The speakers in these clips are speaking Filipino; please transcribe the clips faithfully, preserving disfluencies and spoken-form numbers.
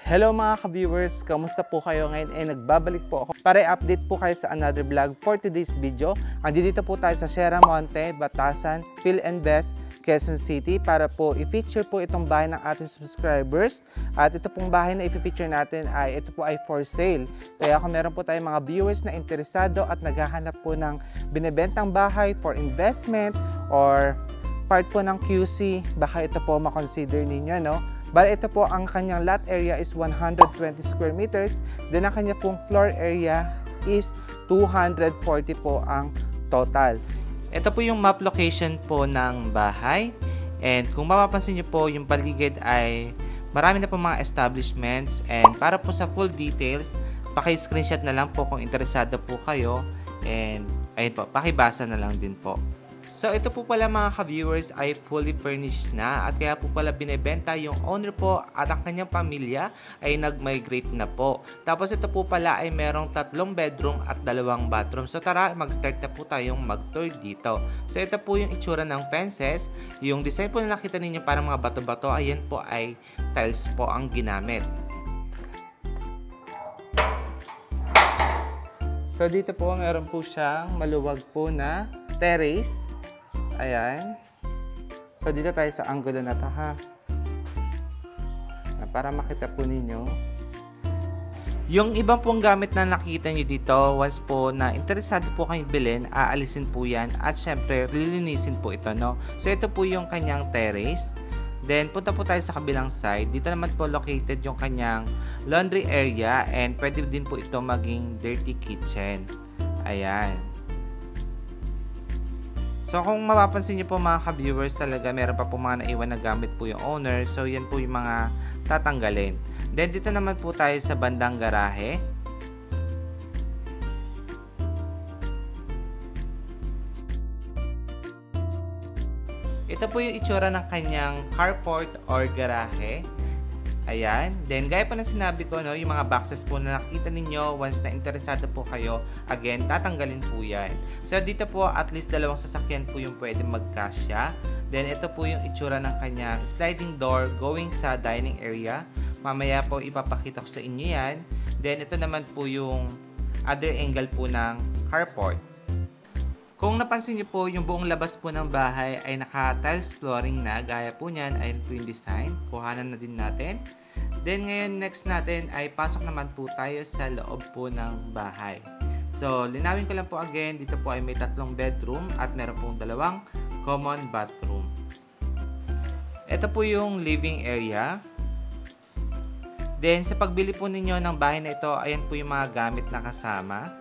Hello mga ka-viewers, kamusta po kayo ngayon? Eh, nagbabalik po ako para i-update po kayo sa another vlog for today's video. Andito po tayo sa Sierra Monte, Batasan, Philinvest, Quezon City para po i-feature po itong bahay ng ating subscribers. At ito pong bahay na i-feature natin ay ito po ay for sale. Kaya kung meron po tayong mga viewers na interesado at naghahanap po ng binibentang bahay for investment or part po ng Q C, baka ito po makonsider ninyo, no? Bale, ito po ang kanyang lot area is one hundred twenty square meters. Then ang kanya pong floor area is two hundred forty po ang total. Ito po yung map location po ng bahay. And kung mapapansin nyo po, yung paligid ay marami na po mga establishments. And para po sa full details, paki-screenshot na lang po kung interesado po kayo. And ayun po, pakibasa na lang din po. So ito po pala mga ka-viewers ay fully furnished na at kaya po pala binebenta yung owner po at ang kanyang pamilya ay nag-migrate na po. Tapos ito po pala ay merong tatlong bedroom at dalawang bathroom. So tara, mag-start na po tayong mag-tour dito. So ito po yung itsura ng fences. Yung design po na nakita ninyo parang mga bato-bato, ayan po ay tiles po ang ginamit. So dito po meron po siyang maluwag po na terrace. Ayan. So, dito tayo sa angulo na to, ha. Para makita po ninyo. Yung ibang pong gamit na nakikita nyo dito, once po na interesado po kayong bilhin, aalisin po yan at syempre, lilinisin po ito, no. So, ito po yung kanyang terrace. Then, punta po tayo sa kabilang side. Dito naman po located yung kanyang laundry area and pwede din po ito maging dirty kitchen. Ayan. So kung mapapansin niyo po mga ka-viewers, talaga meron pa po mga naiwan na gamit po yung owner. So yan po yung mga tatanggalin. Then dito naman po tayo sa bandang garahe. Ito po yung itsura ng kanyang carport or garahe. Ayan. Then, gaya po ng sinabi ko, no, yung mga boxes po na nakita ninyo, once na interesado po kayo, again, tatanggalin po yan. So, dito po, at least dalawang sasakyan po yung pwede magkasya. Then, ito po yung itsura ng kanyang sliding door going sa dining area. Mamaya po, ipapakita ko sa inyo yan. Then, ito naman po yung other angle po ng carport. Kung napansin niyo po, yung buong labas po ng bahay ay naka-tiles flooring na. Gaya po niyan, ayun po yung design. Kuhanan na din natin. Then ngayon, next natin ay pasok naman po tayo sa loob po ng bahay. So, linawin ko lang po again. Dito po ay may tatlong bedroom at meron pong dalawang common bathroom. Ito po yung living area. Then, sa pagbili po ninyo ng bahay na ito, ayan po yung mga gamit na kasama.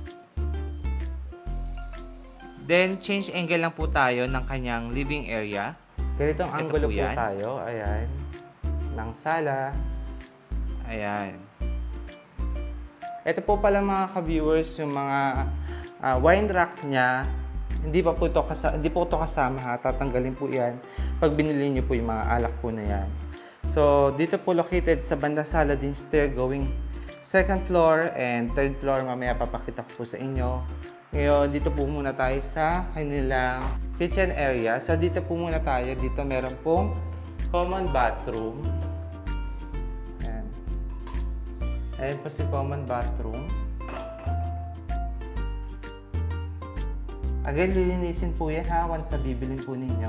Then, change angle lang po tayo ng kanyang living area. Ganitong Ito angulo po, po yan. tayo. Ayan. Ng sala. Ayan. Ito po pala mga ka-viewers, yung mga uh, wine rack niya. Hindi pa po ito kasama, hindi po ito kasama, ha. Tatanggalin po yan pag binili niyo po yung mga alak po na yan. So, dito po located sa bandang sala din stair going second floor and third floor. Mamaya papakita ko po sa inyo. Ngayon, dito po muna tayo sa kanilang kitchen area. So, dito po muna tayo. Dito meron pong common bathroom. Ayan. Ayan po si common bathroom. Again, lilinisin po yan, ha, once na bibilin po ninyo.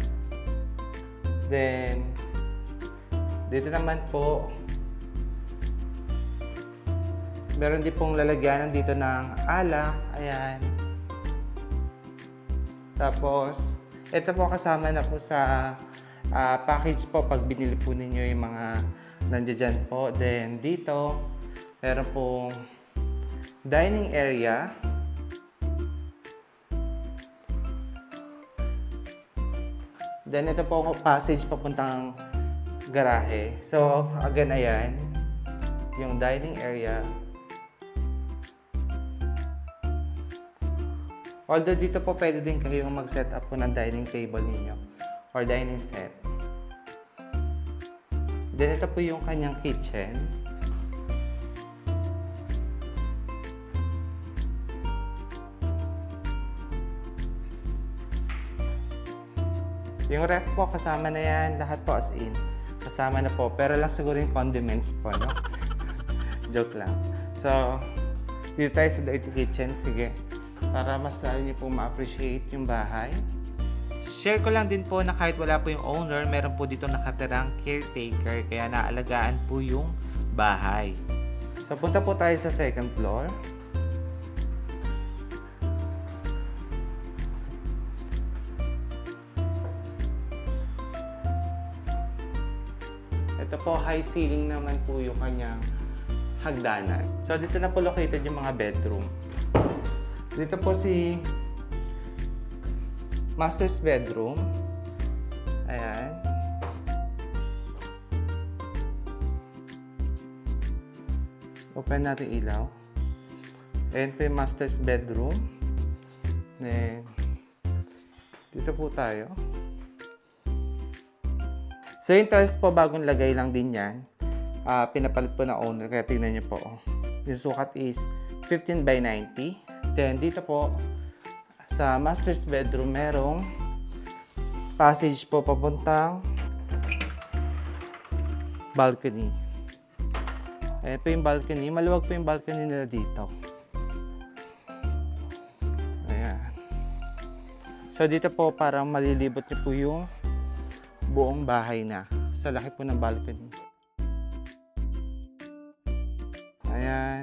Then, dito naman po, meron din pong lalagyanan dito ng alak. Ayan. Tapos, ito po kasama na po sa uh, package po pag binili po ninyo yung mga nandiyan po. Then, dito, meron pong dining area. Then, ito po passage papuntang garahe. So, again, ayan. Yung dining area. Although dito po pwede din kayong mag-set up po ng dining table ninyo or dining set. Then ito po yung kanyang kitchen. Yung ref po kasama na yan, lahat po as in. kasama na po. Pero lang siguro yung condiments po, no? Joke lang. So, dito tayo sa dirty kitchen. Sige. Para mas lalo niyo po ma-appreciate yung bahay. Share ko lang din po na kahit wala po yung owner, meron po dito nakatirang caretaker. Kaya naalagaan po yung bahay. So, punta po tayo sa second floor. Ito po, high ceiling naman po yung kanyang hagdanan. So, dito na po located yung mga bedroom. Dito po si master's bedroom. Ayan. Open natin ilaw. Ayan po yung master's bedroom. Then, dito po tayo. So, yung tiles po, bagong lagay lang din yan. Uh, pinapalit po na owner. Kaya tingnan nyo po. Yung sukat is fifteen by ninety. Then, dito po, sa master's bedroom, merong passage po papuntang balcony. Ayan po yung balcony. Maluwag po yung balcony nila dito. Ayan. So, dito po, parang malilibot nyo po yung buong bahay na sa laki po ng balcony. Ayan.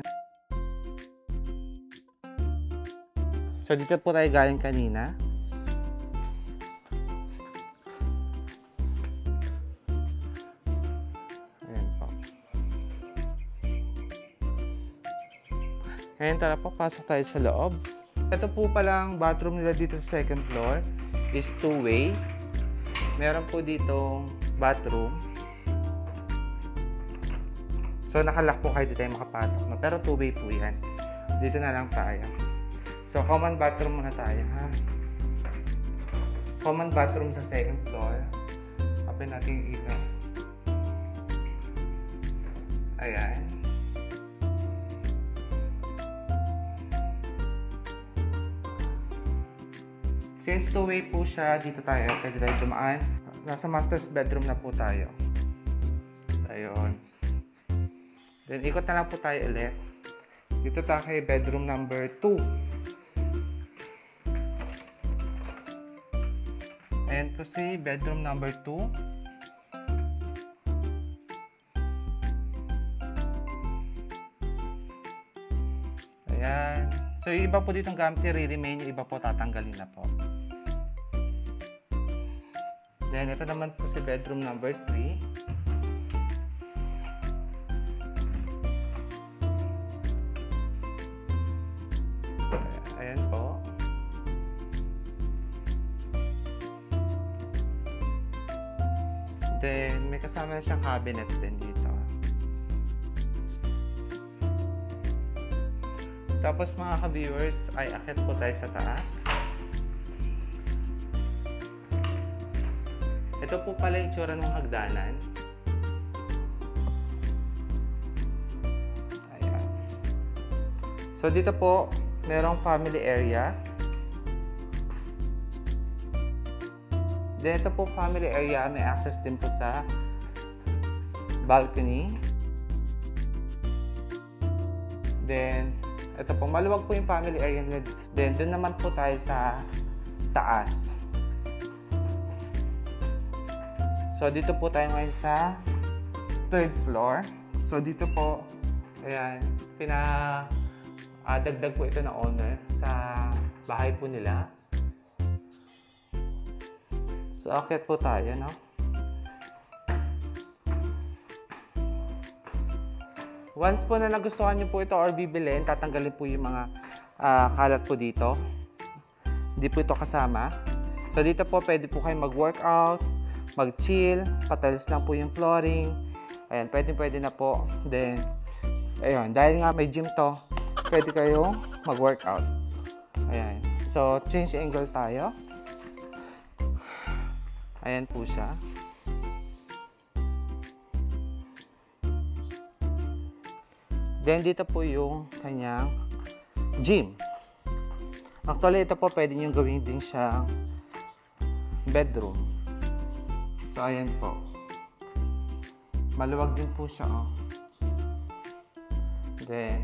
So, dito po tayo galing kanina. Ayan po. Ngayon, tara po, pasok tayo sa loob. Ito po palang bathroom nila dito sa second floor is two-way. Meron po ditong bathroom. So, nakalock po kayo dito tayo makapasok. No? Pero two-way po yan. Dito na lang tayo. So, common bathroom muna tayo, ha? Common bathroom sa second floor. Open natin yung ilaw. Ayan. Since two-way po siya, dito tayo. Pwede tayo dumaan. Nasa master's bedroom na po tayo. Ayun. Then, ikot na lang po tayo ulit. Dito tayo kay bedroom number two. Ayan po si bedroom number two. Ayan. So, yung iba po ditong gamit i-remain, yung iba po tatanggalin na po. Then, ito naman po si bedroom number three. Ayan po. Then, may kasama na siyang cabinet din dito. Tapos mga ka-viewers, ay akit po tayo sa taas. Ito po pala yung tsura ng hagdanan. Ayan. So dito po, merong family area. Then ito po family area, may access din po sa balcony. Then, ito po, maluwag po yung family area nila. Then, doon naman po tayo sa taas. So, dito po tayo ngayon sa third floor. So, dito po, ayan, pinadagdag po ito ng owner sa bahay po nila. So, akit po tayo, no? Once po na nagustuhan nyo po ito or bibilin, tatanggalin po yung mga uh, kalat po dito. Hindi po ito kasama. So, dito po pwede po kayo mag-workout, mag-chill, patiles lang po yung flooring. Ayan, pwede pwede na po. Then, ayun, dahil nga may gym to, pwede kayong mag-workout. Ayan. So, change angle tayo. Ayan po siya. Then, dito po yung kanyang gym. Actually, ito po pwede nyo gawin din siyang bedroom. So, ayan po. Maluwag din po siya, oh. Then,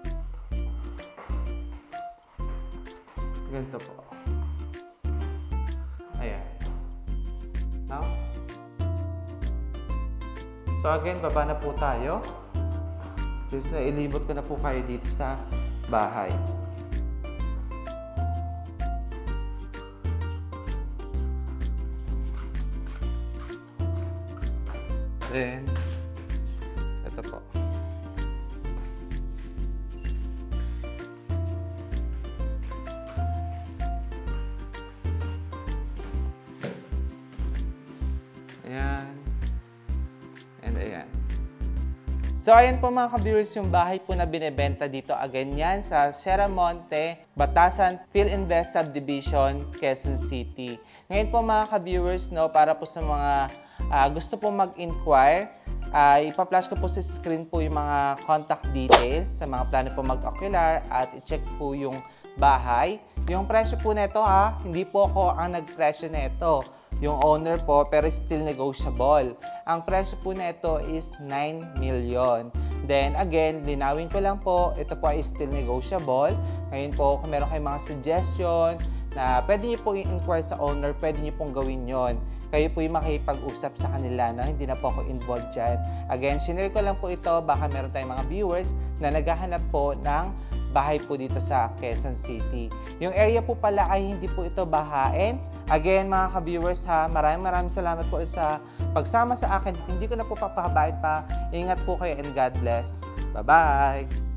ganito po. Ayan. Now, so again, baba na po tayo. Since nailibot ko na po kayo dito sa bahay. Then, ito po. Ayan. And ayan. So, ayan po mga ka-viewers, yung bahay po na binebenta dito. Again yan sa Sierra Monte, Batasan, PhilInvest Subdivision, Quezon City. Ngayon po mga ka-viewers, no, para po sa mga uh, gusto po mag-inquire, uh, ipa-flash ko po sa screen po yung mga contact details sa mga plano po mag-ocular at i-check po yung bahay. Yung presyo po nito ha, hindi po ako ang nag-presyo nito. Yung owner po, pero still negotiable. Ang presyo po nito is nine million. Then again, linawin ko lang po, ito po ay still negotiable. Ngayon po, kung meron kayong mga suggestion na pwede niyo po i-inquire sa owner, pwede niyo pong gawin yon. Kayo po yung makipag-usap sa kanila, no? Hindi na po ako involved dyan. Again, sinare ko lang po ito, baka meron tayong mga viewers na naghahanap po ng bahay po dito sa Quezon City. Yung area po pala ay hindi po ito bahain. Again, mga ka-viewers ha, maraming maraming salamat po sa pagsama sa akin. Hindi ko na po papahabain pa. Ingat po kayo and God bless. Bye-bye!